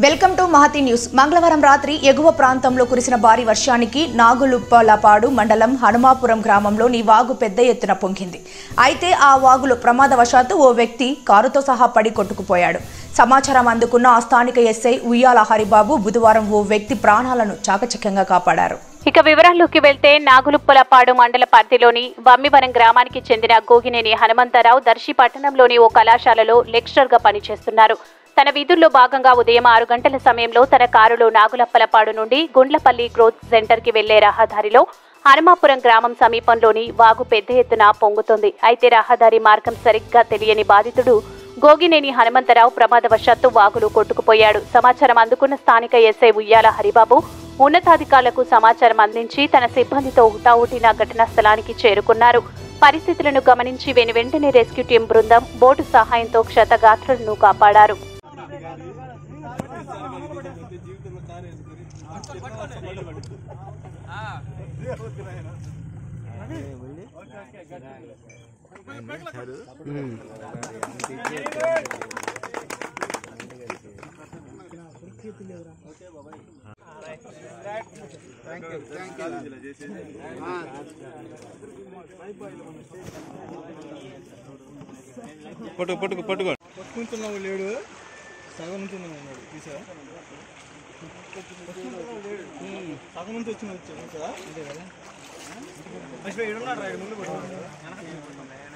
Welcome to Mahathi news. మంగళవారం రాత్రి ఎగువ ప్రాంతంలో కురిసిన భారీ వర్షానికి నాగులుప్పలపాడు మండలం హనుమాపురం గ్రామంలోని వాగు పెద్ద ఎత్తున పొంగింది. అయితే ఆ వాగులో ప్రమాదవశాత్తు ఓ వ్యక్తి కారుతో సహా పడి కొట్టుకుపోయాడు. సమాచారం అందుకున్న ఆ స్థానిక ఎస్ఐ ఉయ్యాల హరిబాబు బుధవారం ఓ వ్యక్తి ప్రాణాలను చాకచక్యంగా కాపాడారు. ఇక వివరాల్లోకి వెళ్తే నాగులుప్పలపాడు మండల పరిధిలోని వమ్మివరం గ్రామానికి చెందిన గోగినేని హనుమంతరావు దర్శి పట్టణంలోని ఓ కళాశాలలో లెక్చరర్గా పనిచేస్తున్నారు. తన విధుల్లో భాగంగా ఉదయం 6 గంటల సమయంలో తన కారులో నాగులప్పలపాడు నుండి గుండ్లపల్లి గ్రోత్ సెంటర్ కి వెళ్లే రహదారిలో హనుమాపురం గ్రామం సమీపంలోని వాగు పెద్ద ఎత్తున పొంగుతోంది. అయితే రహదారి మార్గం సరిగ్గా తెలియని బాధితుడు గోగినేని హనుమంతరావు ప్రమాదవశాత్తు వాగులో కొట్టుకుపోయాడు. సమాచారం అందుకున్న స్థానిక ఎస్ఐ ఉయ్యాల హరిబాబు ఉన్నతాధికారులకు సమాచారం అందించి తన సిబ్బందితో హుటాహుటిన ఘటనా స్థలానికి చేరుకున్నారు. పరిస్థితులను గమనించి వెంటనే రెస్క్యూ టీం బృందం బోటు సహాయంతో క్షతగాత్రులను కాపాడారు. పట్టుకుంటున్నావు లేడు సగం నుంచి ఉన్నాడు తీసా సగం నుంచి వచ్చి వచ్చా అంతే కదా ఏడున్నాడు రైడ్ ముందు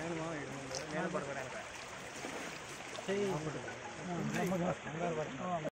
పట్టుకున్నాడు